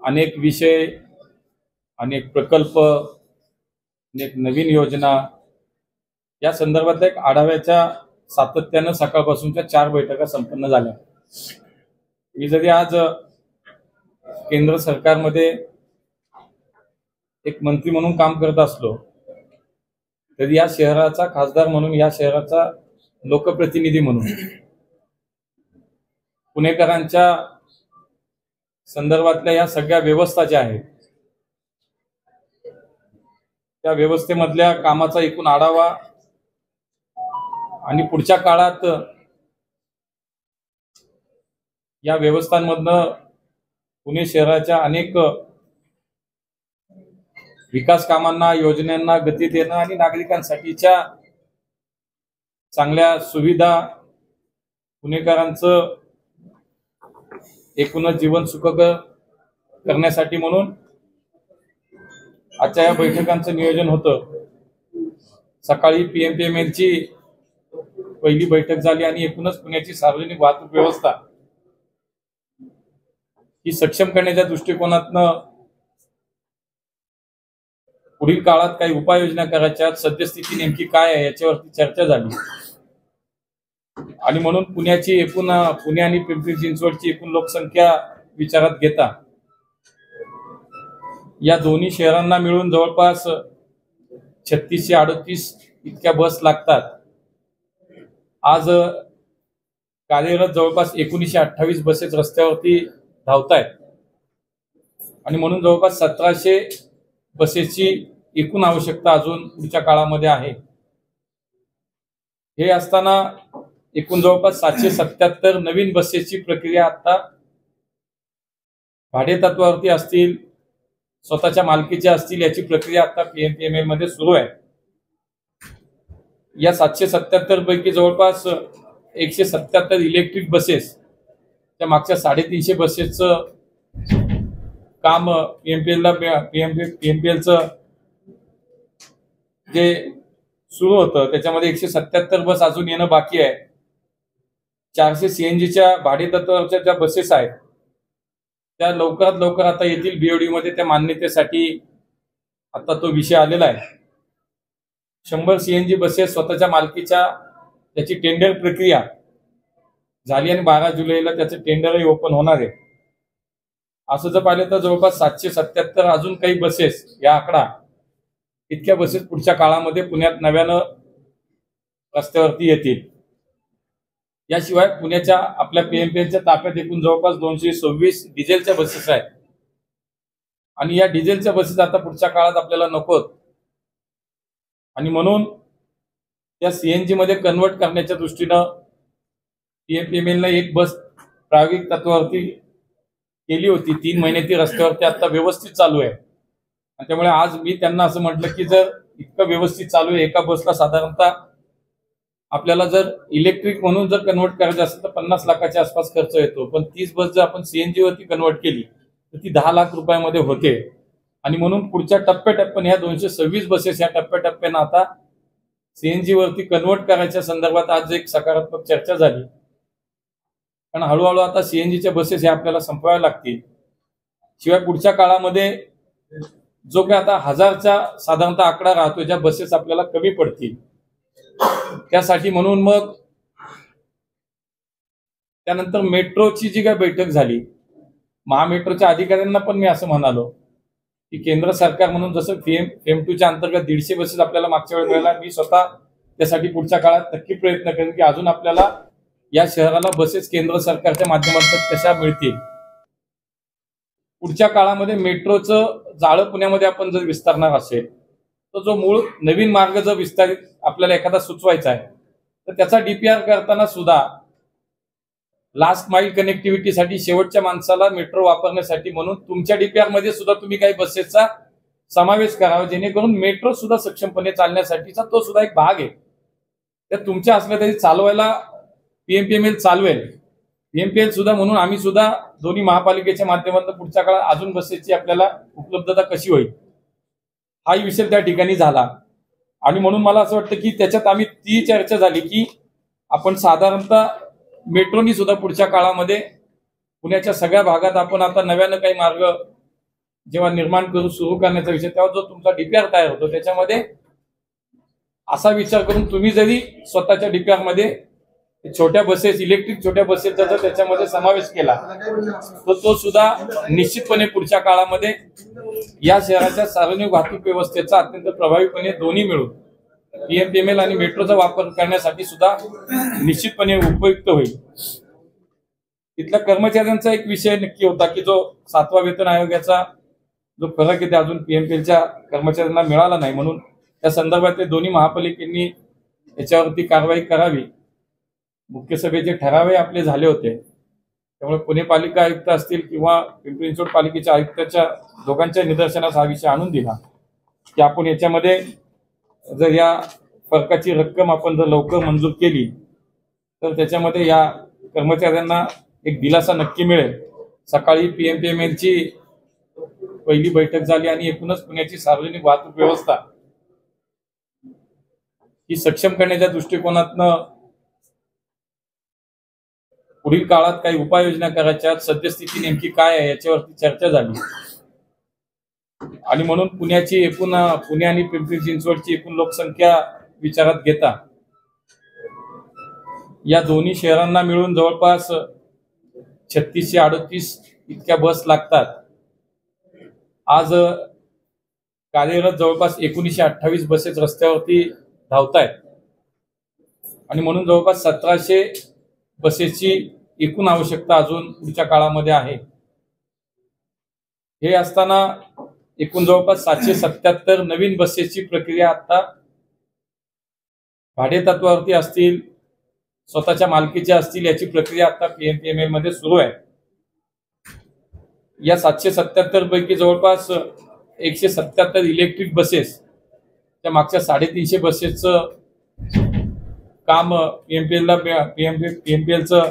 अनेक विषय, अनेक प्रकल्प, अनेक नवीन योजना या संदर्भात एक आढाव्याच्या सातत्यानं सकाळपासूनच्या 4 बैठका संपन्न झाल्या। मी जरी आज केंद्र सरकारमध्ये एक मंत्री म्हणून काम करत असलो तरी या शहराचा खासदार म्हणून, या शहराचा लोकप्रतिनिधी म्हणून पुणेकरांच्या संदर्भातल्या या सगळ्या व्यवस्था ज्या आहेत त्या व्यवस्थेमधल्या कामाचा एकूण आढावा आणि पुढच्या काळात या व्यवस्थांमधनं पुणे शहराच्या अनेक विकास कामांना, योजनांना गती देणं आणि नागरिकांसाठीच्या चांगल्या सुविधा, पुणेकरांचं एकूणच जीवन सुखकर करण्यासाठी म्हणून आजच्या या बैठकांचं नियोजन होतं। सकाळी PMPMLची पहिली बैठक झाली आणि एकूणच पुण्याची सार्वजनिक वाहतूक व्यवस्था ही सक्षम करण्याच्या दृष्टिकोनातनं पुढील काळात काही उपाययोजना करायच्या, सद्यस्थिती नेमकी काय आहे याच्यावरती चर्चा झाली। आणि म्हणून पुणे आणि पिंपरी चिंचवडची एकूण लोकसंख्या विचारात घेता या दोन्ही शहरांना मिळून जवळपास 3638 इतक्या बस लागतात। आज कार्यरत जवळपास 1928 बसेस रस्त्यावरती धावतायत आणि म्हणून जवळपास 1700 बसेसची एकूण आवश्यकता अजून पुढच्या काळामध्ये आहे। हे असताना एकूण जवळपास 777 नवीन बसेसची प्रक्रिया आता भाडे तत्वावरती असतील, स्वतःच्या मालकीच्या असतील, याची प्रक्रिया आता PMPML मध्ये सुरू आहे। या 777 पैकी जवळपास 177 इलेक्ट्रिक बसेस, त्या मागच्या 350 बसेसचं काम PMPLचं जे सुरू होतं त्याच्यामध्ये 177 बस अजून येणं बाकी आहे। 400 CNGच्या भाडे तत्वावरच्या ज्या बसेस आहेत त्या लवकरात लवकर आता येतील BOD मध्ये, त्या मान्यतेसाठी आता तो विषय आलेला आहे। 100 CNG बसेस स्वतःच्या मालकीच्या, त्याची टेंडर प्रक्रिया झाली आणि 12 जुलैला त्याचं टेंडरही ओपन होणार आहे। असं जर पाहिलं तर जवळपास 777 अजून काही बसेस, या आकडा इतक्या बसेस पुढच्या काळामध्ये पुण्यात नव्यानं रस्त्यावरती येतील। याशिवाय पुण्याच्या आपल्या PMPLच्या ताफ्यात एकूण जवळपास 226 डिझेलच्या बसेस आहेत आणि या डिझेलच्या बसेस आता पुढच्या काळात आपल्याला नकोत आणि म्हणून त्या CNG मध्ये कन्वर्ट करण्याच्या दृष्टीनं PMPMLने एक बस प्रायोगिक तत्वावरती केली होती। 3 महिने ती रस्त्यावरती आता व्यवस्थित चालू आहे आणि त्यामुळे आज मी त्यांना असं म्हटलं की जर इतकं व्यवस्थित चालू आहे, एका बसला साधारणतः आपल्याला जर इलेक्ट्रिक म्हणून जर कन्वर्ट करायचं असेल तर 50 लाखाच्या आसपास खर्च येतो, पण 30 बस जर आपण CNG वरती कन्वर्ट केली तर ती 10 लाख रुपयामध्ये होते आणि म्हणून पुढच्या टप्प्याटप्प्याने ह्या 226 बसेस या टप्प्याटप्प्यानं आता CNG वरती कन्वर्ट करायच्या संदर्भात आज एक सकारात्मक चर्चा झाली। पण हळूहळू आता CNGच्या बसेस ह्या आपल्याला संपवाव्या लागतील। शिवाय पुढच्या काळामध्ये जो काही आता 1000चा साधारणतः आकडा राहतो, ज्या बसेस आपल्याला कमी पडतील, त्यासाठी म्हणून मग त्यानंतर मेट्रोची जी काही बैठक झाली, महामेट्रोच्या अधिकाऱ्यांना पण मी असं म्हणालो की केंद्र सरकार म्हणून जसं FAME2च्या अंतर्गत 150 बसेस आपल्याला मागच्या वेळेला मिळाल्या, मी स्वतः त्यासाठी पुढच्या काळात नक्की प्रयत्न करेन की अजून आपल्याला या शहराला बसेस केंद्र सरकारच्या माध्यमातून कशा मिळतील। पुढच्या काळामध्ये मेट्रोचं जाळं पुण्यामध्ये आपण जर विस्तारणार असेल तर जो मूळ नवीन मार्ग जर विस्तारित आपल्याला एखादा सुचवायचा आहे तर त्याचा DPR करताना सुद्धा लास्ट माईल कनेक्टिव्हिटीसाठी, शेवटच्या माणसाला मेट्रो वापरण्यासाठी म्हणून तुमच्या DPR मध्ये सुद्धा तुम्ही काही बसेसचा समावेश करावा, जेणेकरून मेट्रो सुद्धा सक्षमपणे चालण्यासाठीचा तो सुद्धा एक भाग आहे। तर तुमच्या असल्या तरी चालवायला PMPML चालवेल, PMPL सुद्धा, म्हणून आम्ही सुद्धा दोन्ही महापालिकेच्या माध्यमातून पुढच्या काळात अजून बसेसची आपल्याला उपलब्धता कशी होईल हाही विषय त्या ठिकाणी झाला आणि म्हणून मला असं वाटतं की त्याच्यात आम्ही ती चर्चा झाली की आपण साधारणतः मेट्रोनी सुद्धा पुढच्या काळामध्ये पुण्याच्या सगळ्या भागात आपण आता नव्यानं काही मार्ग जेव्हा निर्माण करू सुरू करण्याचा विषय, तेव्हा जो तुमचा डीपीआर तयार होतो त्याच्यामध्ये असा विचार करून तुम्ही जरी स्वतःच्या डीपीआर मध्ये छोट्या बसेस, इलेक्ट्रिक छोट्या बसेसचा जर त्याच्यामध्ये समावेश केला तर तो सुद्धा निश्चितपणे पुढच्या काळामध्ये या शहराच्या सार्वजनिक वाहतूक व्यवस्थेचा अत्यंत प्रभावीपणे दोन्ही मिळून पीएमपीएमएल आणि मेट्रोचा वापर करण्यासाठी सुद्धा निश्चितपणे उपयुक्त होईल. तिथल्या कर्मचाऱ्यांचा एक विषय नक्की होता की जो 7वा वेतन आयोगाचा जो फरक आहे ते अजून पीएमपीएलच्या कर्मचाऱ्यांना मिळाला नाही, म्हणून त्या संदर्भात ते दोन्ही महापालिकेंनी याच्यावरती कारवाई करावी. मुख्य सभेचे ठरावही आपले झाले होते, त्यामुळे पुणे पालिका आयुक्त असतील किंवा पिंपरी चिंचवड पालिकेच्या आयुक्ताच्या दोघांच्या निदर्शनास हा विषय आणून दिला की आपण याच्यामध्ये जर या फरकाची रक्कम आपण जर लवकर मंजूर केली तर त्याच्यामध्ये या कर्मचाऱ्यांना एक दिलासा नक्की मिळेल. सकाळी पीएमपीएमएलची पहिली बैठक झाली आणि एकूणच पुण्याची सार्वजनिक वाहतूक व्यवस्था ही सक्षम करण्याच्या दृष्टिकोनातनं पुढील काळात काही उपाययोजना करायच्या, सद्यस्थिती नेमकी काय आहे याच्यावरती चर्चा झाली. आणि म्हणून पुण्याची एकूण पुणे आणि पिंपरी चिंचवडची एकूण लोकसंख्या विचारात घेता या दोन्ही शहरांना मिळून जवळपास 3638 इतक्या बस लागतात. आज कार्यरत जवळपास 1928 बसेस रस्त्यावरती धावतायत आणि म्हणून जवळपास 1700 बसेसची एकूण आवश्यकता अजून पुढच्या काळामध्ये आहे. हे असताना एकूण जवळपास 777 नवीन बसेसची प्रक्रिया आता भाडे तत्वावरती असतील, स्वतःच्या मालकीच्या असतील, याची प्रक्रिया आता पीएमपीएमएल मध्ये सुरू आहे. या 777 पैकी जवळपास 177 इलेक्ट्रिक बसेस, त्या मागच्या 350 बसेसचं काम पीएमपीएलचं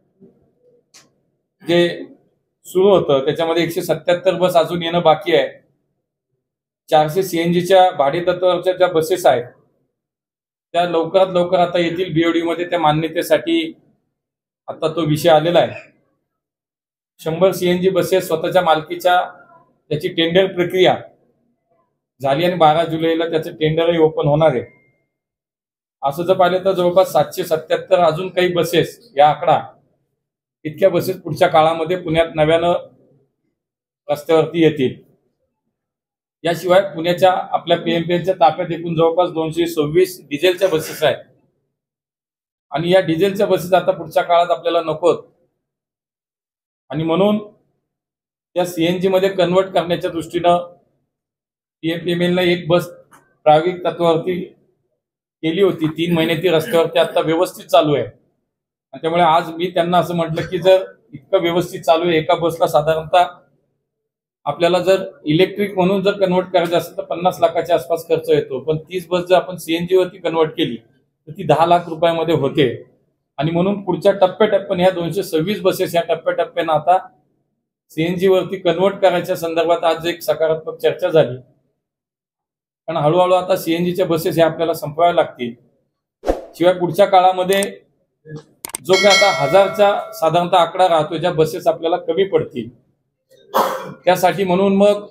जे सुरू होतं त्याच्यामध्ये 177 बस अजून येणं बाकी आहे. 400 सीएनजीच्या भाडे तत्वावरच्या ज्या बसेस आहेत त्या लवकरात लवकर आता येतील बीओडी मध्ये, त्या मान्यतेसाठी आता तो विषय आलेला आहे. 100 सीएनजी बसेस स्वतःच्या मालकीच्या, त्याची टेंडर प्रक्रिया झाली आणि 12 जुलैला त्याचं टेंडरही ओपन होणार आहे. असं जर पाहिलं तर जवळपास 777 अजून काही बसेस, या आकडा इतक्या बसेस पुढच्या काळामध्ये पुण्यात नव्यानं रस्त्यावरती येतील. याशिवाय पुण्याच्या आपल्या पीएमपीएलच्या ताफ्यात एकूण जवळपास 226 डिझेलच्या बसेस आहेत आणि या डिझेलच्या बसेस आता पुढच्या काळात आपल्याला नकोत आणि म्हणून या सीएनजी मध्ये कन्वर्ट करण्याच्या दृष्टीनं पीएमपीएमएलनं एक बस प्रायोगिक तत्वावरती केली होती. 3 महिने ती रस्त्यावरती आता व्यवस्थित चालू आहे आणि त्यामुळे आज मी त्यांना असं म्हटलं की जर इतकं व्यवस्थित चालू आहे, एका बसला साधारणतः आपल्याला जर इलेक्ट्रिक म्हणून जर कन्वर्ट करायचं असेल तर 50 लाखाच्या आसपास खर्च येतो, पण 30 बस जर आपण सीएनजी वरती कन्वर्ट केली तर ती 10 लाख रुपयामध्ये होते. आणि म्हणून पुढच्या टप्प्याटप्प्याने ह्या 226 बसेस या टप्प्याटप्प्यानं आता सीएनजी वरती कन्वर्ट करायच्या संदर्भात आज एक सकारात्मक चर्चा झाली. कारण हळूहळू आता सीएनजीच्या बसेस ह्या आपल्याला संपवाव्या लागतील. शिवाय पुढच्या काळामध्ये जो काही आता 1000चा साधारणतः आकडा राहतो, ज्या बसेस आपल्याला कमी पडतील, त्यासाठी म्हणून मग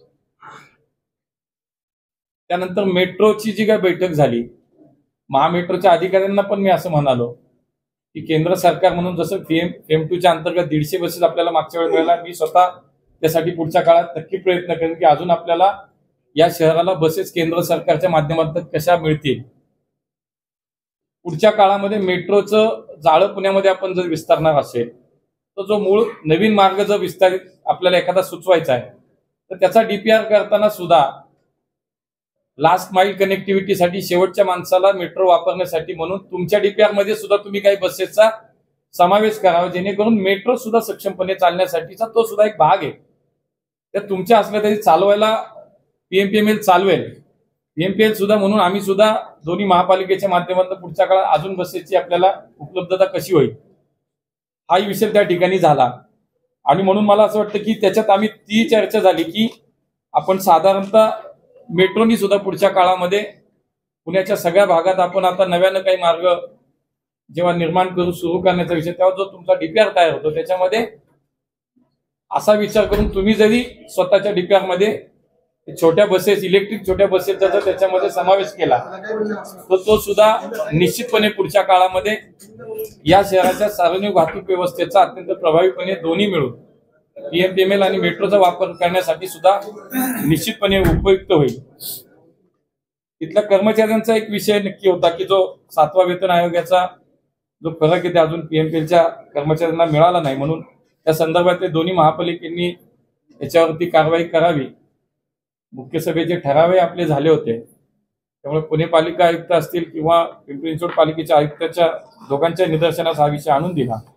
त्यानंतर मेट्रोची जी काही बैठक झाली, महामेट्रोच्या अधिकाऱ्यांना पण मी असं म्हणालो की केंद्र सरकार म्हणून जसं फेम 2च्या अंतर्गत 150 बसेस आपल्याला मागच्या वेळेस मिळाल्या, मी स्वतः त्यासाठी पुढच्या काळात नक्की प्रयत्न करेन की अजून आपल्याला या शहराला बसेस केंद्र सरकारच्या माध्यमातून कशा मिळतील. पुढच्या काळामध्ये मेट्रोचं जाळं पुण्यामध्ये आपण जर विस्तारणार असेल तर जो मूळ नवीन मार्ग जर विस्तारित आपल्याला एखादा सुचवायचा आहे तर त्याचा डीपीआर करताना सुद्धा लास्ट माइल कनेक्टिव्हिटीसाठी शेवटच्या माणसाला मेट्रो वापरण्यासाठी म्हणून तुमच्या डीपीआर मध्ये सुद्धा तुम्ही काही बसेसचा समावेश करावा, जेणेकरून मेट्रो सुद्धा सक्षमपणे चालण्यासाठीचा तो सुद्धा एक भाग आहे. त्या तुमच्या असल्या तरी चालवायला पीएमपीएमएल चालवेल, पीएमपीएल सुद्धा, म्हणून आम्ही सुद्धा दोन्ही महापालिकेच्या माध्यमातून पुढच्या काळात अजून बसेसची आपल्याला उपलब्धता कशी होईल हाही विषय त्या ठिकाणी झाला. आणि म्हणून मला असं वाटतं की त्याच्यात आम्ही ती चर्चा झाली की आपण साधारणतः मेट्रोनी सुद्धा पुढच्या काळामध्ये पुण्याच्या सगळ्या भागात आपण आता नव्यानं काही मार्ग जेव्हा निर्माण करू सुरू करण्याचा विषय, तेव्हा जो तुमचा डीपीआर तयार होतो त्याच्यामध्ये असा विचार करून तुम्ही जरी स्वतःच्या DPR मध्ये छोट्या बसेस, इलेक्ट्रिक छोट्या बसेसचा जर त्याच्यामध्ये समावेश केला तर तो सुद्धा निश्चितपणे पुढच्या काळामध्ये या शहराच्या सार्वजनिक वाहतूक व्यवस्थेचा अत्यंत प्रभावीपणे दोन्ही मिळून PMPML आणि मेट्रोचा वापर करण्यासाठी सुद्धा निश्चितपणे उपयुक्त होईल. तिथल्या कर्मचाऱ्यांचा एक विषय नक्की होता की जो 7वा वेतन आयोगाचा जो फरक आहे ते अजून PMPLच्या कर्मचाऱ्यांना मिळाला नाही, म्हणून त्या संदर्भात दोन्ही महापालिकेंनी याच्यावरती कारवाई करावी. मुख्य सभेचे ठराव आपले झाले होते, त्यामुळे पुणे पालिका आयुक्त असतील किंवा पिंपरी चिंचवड पालिकेच्या आयुक्ताच्या दोघांच्या निदर्शनास हा विषय आणून दिला.